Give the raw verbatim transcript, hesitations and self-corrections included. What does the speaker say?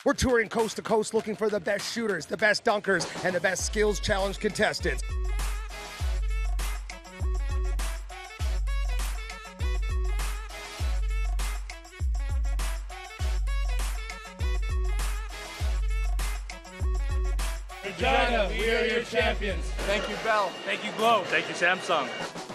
We're touring coast to coast looking for the best shooters, the best dunkers, and the best skills challenge contestants. Regina, we are your champions. Thank you, Bell. Thank you, Glow. Thank you, Samsung.